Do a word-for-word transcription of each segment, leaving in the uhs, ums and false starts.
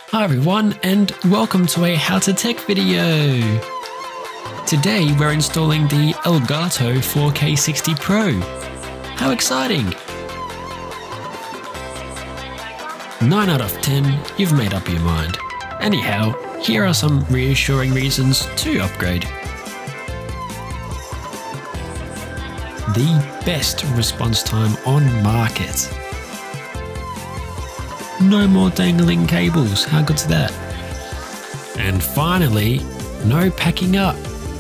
Hi everyone, and welcome to a How to Tech video. Today we're installing the Elgato four K sixty Pro. How exciting! nine out of ten, you've made up your mind. Anyhow, here are some reassuring reasons to upgrade. The best response time on market. No more dangling cables, how good's that? And finally, no packing up.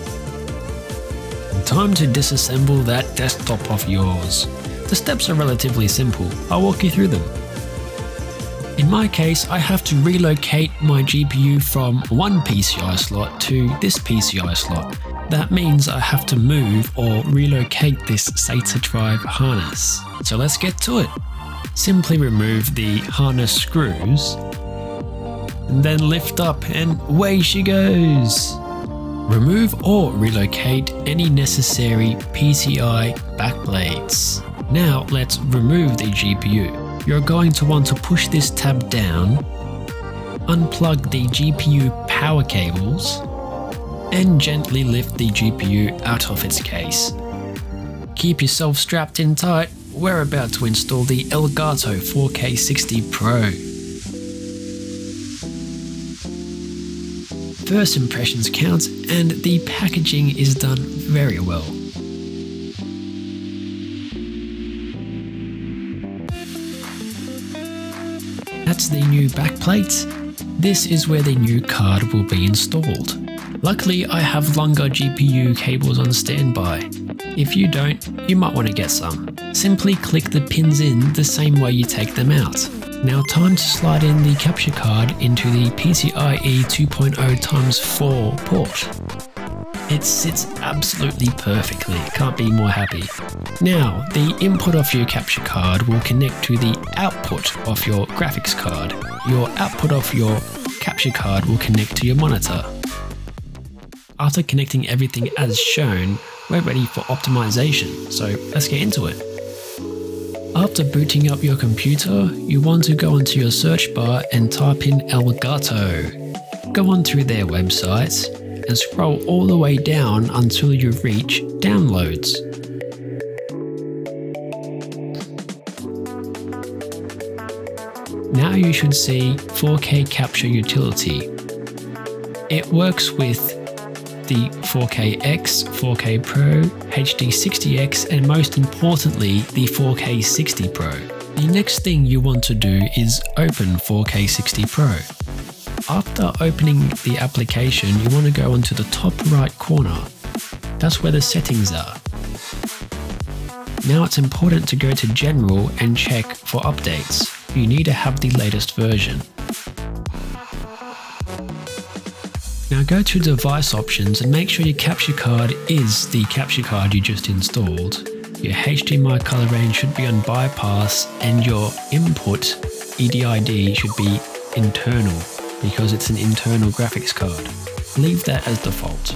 Time to disassemble that desktop of yours. The steps are relatively simple, I'll walk you through them. In my case, I have to relocate my G P U from one P C I slot to this P C I slot. That means I have to move or relocate this SATA drive harness. So let's get to it. Simply remove the harness screws, and then lift up and away she goes. Remove or relocate any necessary P C I backplates. Now let's remove the G P U. You're going to want to push this tab down, unplug the G P U power cables, and gently lift the G P U out of its case. Keep yourself strapped in tight. We're about to install the Elgato four K sixty Pro. First impressions count, and the packaging is done very well. That's the new backplate. This is where the new card will be installed. Luckily, I have longer G P U cables on standby. If you don't, you might want to get some. Simply click the pins in the same way you take them out. Now time to slide in the capture card into the PCIe two point oh by four port. It sits absolutely perfectly, can't be more happy. Now, the input of your capture card will connect to the output of your graphics card. Your output of your capture card will connect to your monitor. After connecting everything as shown, we're ready for optimization, so let's get into it. After booting up your computer, you want to go onto your search bar and type in Elgato. Go onto their website and scroll all the way down until you reach Downloads. Now you should see four K Capture Utility. It works with the four K X, four K Pro, H D sixty X, and most importantly, the four K sixty Pro. The next thing you want to do is open four K sixty Pro. After opening the application, you want to go onto the top right corner. That's where the settings are. Now it's important to go to General and check for updates. You need to have the latest version. Now go to device options and make sure your capture card is the capture card you just installed. Your H D M I color range should be on bypass, and your input E D I D should be internal because it's an internal graphics card. Leave that as default.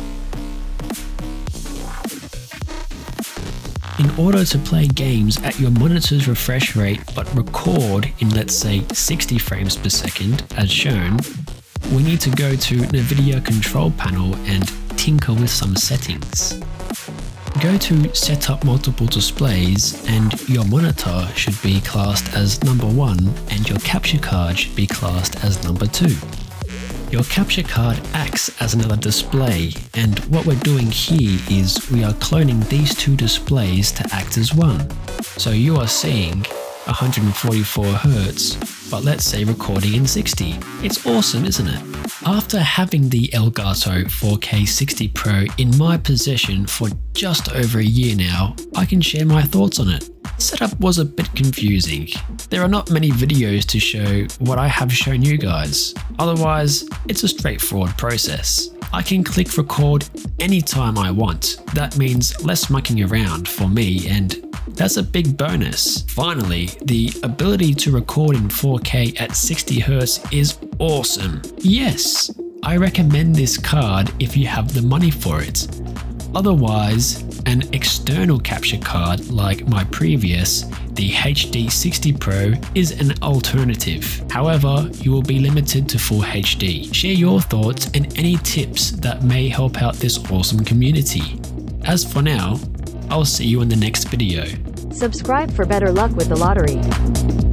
In order to play games at your monitor's refresh rate but record in, let's say, sixty frames per second as shown, we need to go to NVIDIA Control Panel and tinker with some settings. Go to Set Up Multiple Displays, and your monitor should be classed as number one and your capture card should be classed as number two. Your capture card acts as another display, and what we're doing here is we are cloning these two displays to act as one. So you are seeing one hundred forty-four hertz, but let's say recording in sixty. It's awesome, isn't it? After having the Elgato four K sixty Pro in my possession for just over a year now, I can share my thoughts on it. Setup was a bit confusing. There are not many videos to show what I have shown you guys. Otherwise, it's a straightforward process. I can click record anytime I want. That means less mucking around for me, and that's a big bonus. Finally, the ability to record in four K at sixty hertz is awesome. Yes, I recommend this card if you have the money for it. Otherwise, an external capture card like my previous, the H D sixty Pro, is an alternative. However, you will be limited to full H D. Share your thoughts and any tips that may help out this awesome community. As for now, I'll see you in the next video. Subscribe for better luck with the lottery.